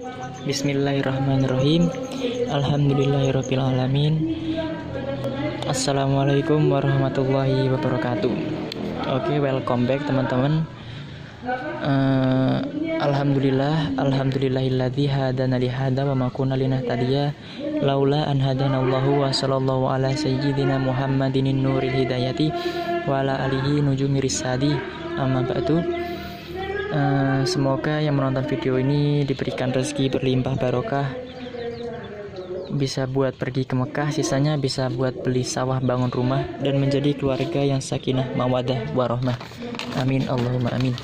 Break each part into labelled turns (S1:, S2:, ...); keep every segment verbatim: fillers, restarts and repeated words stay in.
S1: Bismillahirrahmanirrahim. Alhamdulillahirabbil alamin. Assalamualaikum warahmatullahi wabarakatuh. Oke, welcome back teman-teman. Uh, Alhamdulillah, alhamdulillahilladzi hadana li hada wa ma kunna linahtadiya laula an hadanallahu wa sallallahu ala sayyidina Muhammadin nuril hidayati wa ala alihi nujumi risadi. Amma ba'du. Uh, semoga yang menonton video ini diberikan rezeki berlimpah barokah, bisa buat pergi ke Mekah, sisanya bisa buat beli sawah, bangun rumah, dan menjadi keluarga yang sakinah mawaddah warahmah. Amin Allahumma amin.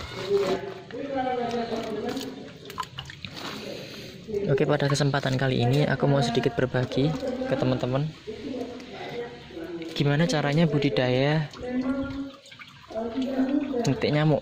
S1: Oke, pada kesempatan kali ini aku mau sedikit berbagi ke teman-teman gimana caranya budidaya jentik nyamuk.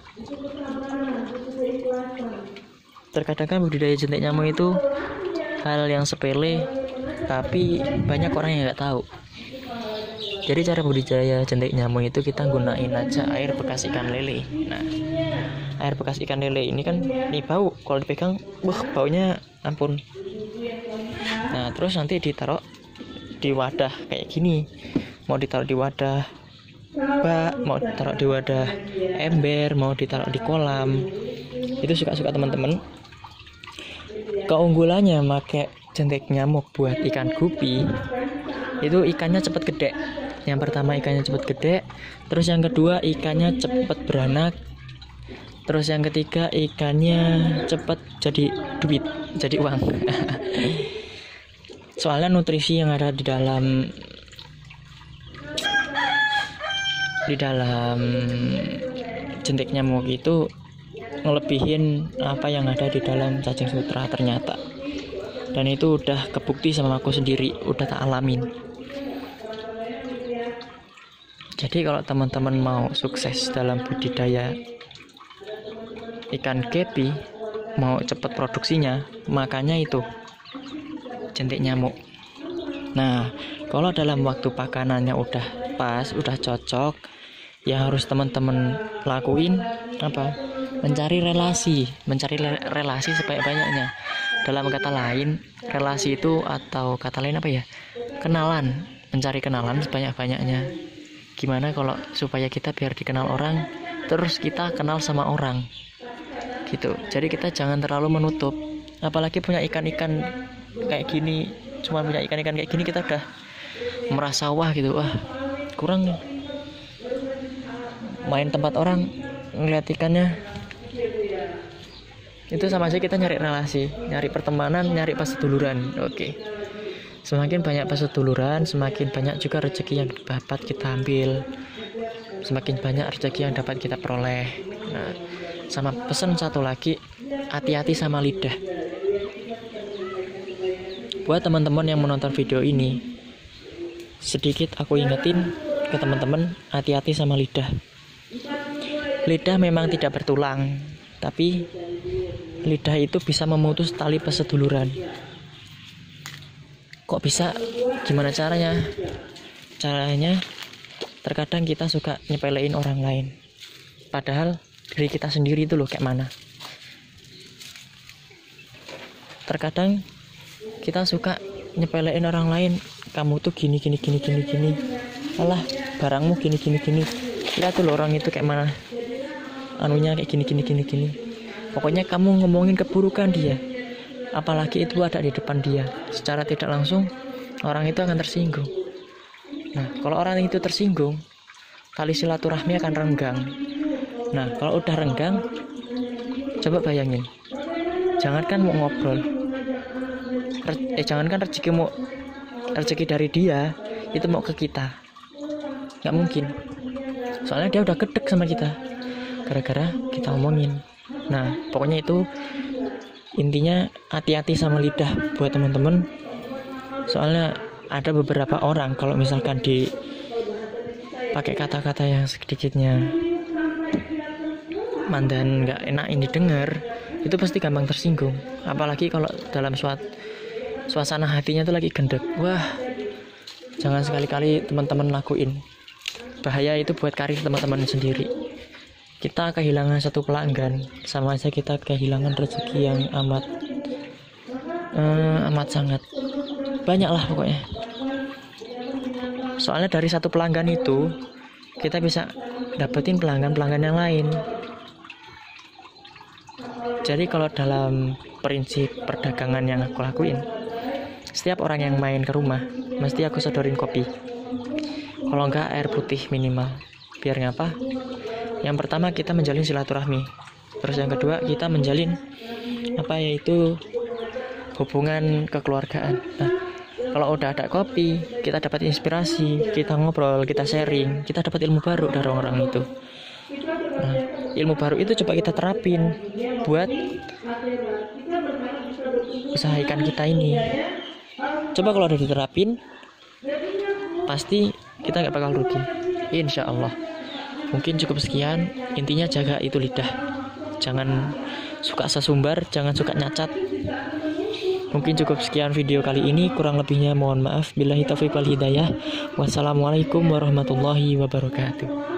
S1: Terkadang kan budidaya jentik nyamuk itu hal yang sepele, tapi banyak orang yang nggak tahu. Jadi cara budidaya jentik nyamuk itu kita gunain aja air bekas ikan lele. Nah, air bekas ikan lele ini kan nih bau, kalau dipegang, wah baunya ampun. Nah, terus nanti ditaruh di wadah kayak gini. Mau ditaruh di wadah bak, mau ditaruh di wadah ember, mau ditaruh di kolam. Itu suka-suka teman-teman. Keunggulannya pakai jentik nyamuk buat ikan gupi, itu ikannya cepet gede. Yang pertama ikannya cepet gede, terus yang kedua ikannya cepet beranak, terus yang ketiga ikannya cepet jadi duit, jadi uang. Soalnya nutrisi yang ada di dalam di dalam jentik nyamuk itu ngelebihin apa yang ada di dalam cacing sutra ternyata. Dan itu udah kebukti sama aku sendiri, udah tak alamin. Jadi kalau teman-teman mau sukses dalam budidaya ikan kepi, mau cepat produksinya, makanya itu jentik nyamuk. Nah, kalau dalam waktu pakanannya udah pas, udah cocok, yang harus teman-teman lakuin apa? Mencari relasi, mencari relasi sebanyak-banyaknya. Dalam kata lain, relasi itu atau kata lain apa ya? Kenalan, mencari kenalan sebanyak-banyaknya. Gimana kalau supaya kita biar dikenal orang, terus kita kenal sama orang, gitu. Jadi kita jangan terlalu menutup. Apalagi punya ikan-ikan kayak gini, cuma punya ikan-ikan kayak gini kita udah merasa wah gitu, wah kurang nih. Main tempat orang ngeliat ikannya, itu sama aja kita nyari relasi, nyari pertemanan, nyari peseduluran. Oke, semakin banyak peseduluran, semakin banyak juga rezeki yang dapat kita ambil, semakin banyak rezeki yang dapat kita peroleh. Nah, sama pesan satu lagi, hati-hati sama lidah. Buat teman-teman yang menonton video ini, sedikit aku ingetin ke teman-teman, hati-hati sama lidah. Lidah memang tidak bertulang, tapi lidah itu bisa memutus tali peseduluran. Kok bisa? Gimana caranya? Caranya, terkadang kita suka nyepelein orang lain, padahal diri kita sendiri itu loh kayak mana. Terkadang kita suka nyepelein orang lain, kamu tuh gini gini gini gini gini, alah barangmu gini gini gini. Lihat tuh loh orang itu kayak mana, anunya kayak gini gini gini gini. Pokoknya kamu ngomongin keburukan dia, apalagi itu ada di depan dia, secara tidak langsung orang itu akan tersinggung. Nah, kalau orang itu tersinggung, tali silaturahmi akan renggang. Nah, kalau udah renggang, coba bayangin, jangankan mau ngobrol, eh jangankan rezeki mau rezeki dari dia, itu mau ke kita, nggak mungkin. Soalnya dia udah gedek sama kita, gara-gara kita omongin. Nah, pokoknya itu intinya hati-hati sama lidah buat teman-teman. Soalnya ada beberapa orang kalau misalkan di pakai kata-kata yang sedikitnya mandan nggak enak ini dengar, itu pasti gampang tersinggung. Apalagi kalau dalam suat, suasana hatinya tuh lagi gendek. Wah, jangan sekali-kali teman-teman lakuin. Bahaya itu buat karir teman-teman sendiri. Kita kehilangan satu pelanggan, sama aja kita kehilangan rezeki yang amat eh, amat sangat banyak lah pokoknya. Soalnya dari satu pelanggan itu kita bisa dapetin pelanggan-pelanggan yang lain. Jadi kalau dalam prinsip perdagangan yang aku lakuin, setiap orang yang main ke rumah mesti aku sodorin kopi, kalau enggak air putih minimal. Biar ngapa? Yang pertama kita menjalin silaturahmi, terus yang kedua kita menjalin apa yaitu hubungan kekeluargaan. Nah, kalau udah ada kopi, kita dapat inspirasi, kita ngobrol, kita sharing, kita dapat ilmu baru dari orang itu. Nah, ilmu baru itu coba kita terapin buat usaha ikan kita ini. Coba kalau udah diterapin, pasti kita nggak bakal rugi, insya Allah. Mungkin cukup sekian. Intinya jaga itu lidah, jangan suka sesumbar, jangan suka nyacat. Mungkin cukup sekian video kali ini, kurang lebihnya mohon maaf. Billahi taufiq wal hidayah. Wassalamualaikum warahmatullahi wabarakatuh.